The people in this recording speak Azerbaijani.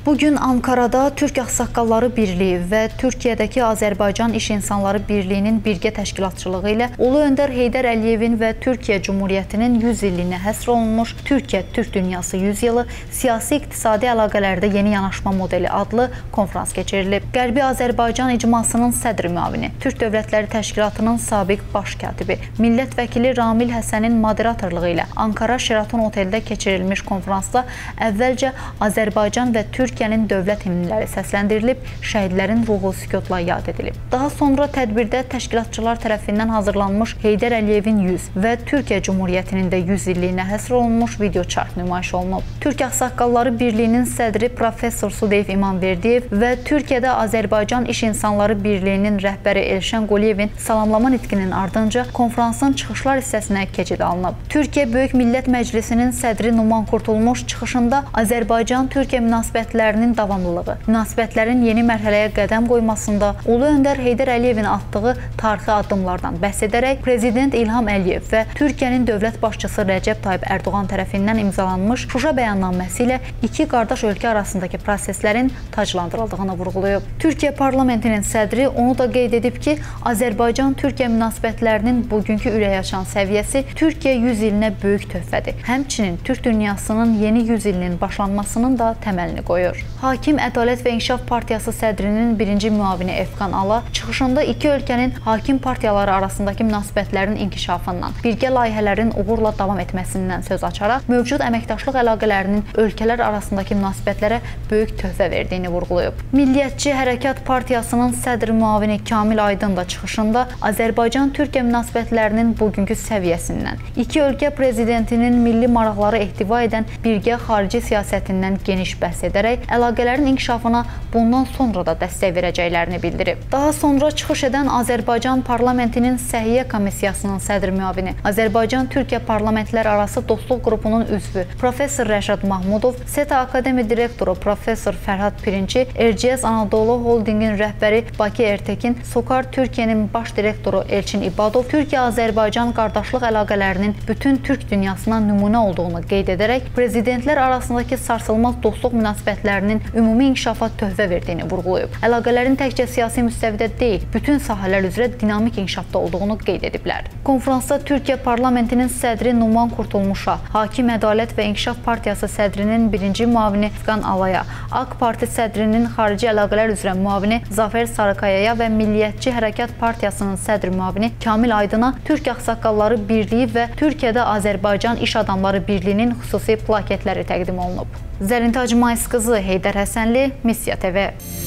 Bugün Ankara'da Türk Ağsaqqalları Birliyi və Türkiyədəki Azərbaycan İş İnsanları Birliyinin birgə təşkilatçılığı ilə Ulu Öndər Heydər Əliyevin və Türkiyə Cumhuriyyətinin 100 illiyinə həsr olunmuş Türkiyə-Türk Dünyası 100 yılı siyasi-iqtisadi əlaqələrdə yeni yanaşma modeli adlı konfrans keçirilib. Qərbi Azərbaycan icmasının sədr müavini, Türk Dövlətləri Təşkilatının sabiq baş katibi, millət vəkili Ramil Həsənin moderatorluğu ilə Ankara Sheraton oteldə keçirilmiş konfransda əvvəlcə Azərbaycan və Türkiyənin dövlət himnləri səsləndirilib, şəhidlərin ruhu sükutla yad edilib. Daha sonra tədbirdə təşkilatçılar tərəfindən hazırlanmış Heydər Əliyevin 100 və Türkiyə Cumhuriyyətinin də 100 illiyinə həsr olunmuş videoçarx nümayiş olunub. Türk Ağsaqqalları Birliyinin sədri Professor Sudeyev İmamverdiyev və Türkiyədə Azərbaycan İş İnsanları Birliyinin rəhbəri Elşən Qoliyevin salamlama nitqinin ardınca konfransın çıxışlar hissəsinə keçid alınıb. Türkiyə Böyük Millət Məclisinin sədri Numan Kurtulmuş çıxışında Azərbaycan-Türkiyə münasibətlərinin davamlılığı, münasibətlərin yeni mərhələyə qədəm qoymasında Ulu Öndər Heydər Əliyevin atdığı tarixi addımlardan bəhs edərək Prezident İlham Əliyev və Türkiyənin dövlət başçısı Rəcəb Tayyib Ərdoğan tərəfindən imzalanmış Şuşa bəyannaməsi ilə iki qardaş ölkə arasındakı proseslərin taclandırıldığını vurğulayıb. Türkiyə parlamentinin sədri onu da qeyd edib ki, Azərbaycan-Türkiyə münasibətlərinin bugünkü ürəkaçan səviyyəsi Türkiyə 100 ilinə böyük töhfədir. Həmçinin Türk dünyasının yeni 100 ilinin başlanmasının da təməlini qoyur. Hakim Ədalət və İnkişaf Partiyası sədrinin birinci müavini Efqan Ala çıxışında iki ölkənin hakim partiyaları arasındakı münasibətlərin inkişafından, birgə layihələrin uğurla davam etməsindən söz açaraq mövcud əməkdaşlıq əlaqələrinin ölkələr arasındakı münasibətlərə böyük töhfə verdiyini vurğulayıb. Milliyyətçi Hərəkat Partiyasının sədr müavini Kamil Aydın da çıxışında Azərbaycan-Türkiyə münasibətlərinin bugünkü səviyyəsindən, iki ölkə prezidentinin milli maraqları ehtiva edən birgə xarici siyasətindən geniş bəhs edərək əlaqələrin inkişafına bundan sonra da dəstək verəcəklərini bildirib. Daha sonra çıxış edən Azərbaycan Parlamentinin Səhiyyə Komissiyasının sədr müavini, Azərbaycan-Türkiyə Parlamentlər Arası Dostluq Qrupunun üzvü Professor Rəşad Mahmudov, SETA Akademi direktoru Professor Fərhad Pirinci, RGS Anadolu Holdingin rəhbəri Bakı Ertekin, SOCAR Türkiyənin baş direktoru Elçin İbadov, Türkiyə-Azərbaycan qardaşlıq əlaqələrinin bütün Türk dünyasına nümunə olduğunu qeyd edərək, prezidentlər arasındakı sarsılmaz dostluq münasibətlərinin ümumi inkişafa töhfə verdiyini vurğulayıb. Əlaqələrin təkcə siyasi müstəvidə deyil, bütün sahələr üzrə dinamik inkişafda olduğunu qeyd ediblər. Konfransda Türkiyə parlamentinin sədri Numan Kurtulmuşa, Hakim Ədalət və İnkişaf Partiyası sədrinin birinci müavini Efqan Alaya, AK Parti sədrinin xarici əlaqələr üzrə müavini Zafer Sarıkayaya və Milliyyətçi Hərəkat Partiyasının sədr müavini Kamil Aydına Türk Ağsaqqalları Birliyi və Türkiyədə Azərbaycan İş Adamları Birliyinin xüsusi plaketləri təqdim olunub. Zərintac Mayıs qızı Heydər Həsənli, Missiya TV.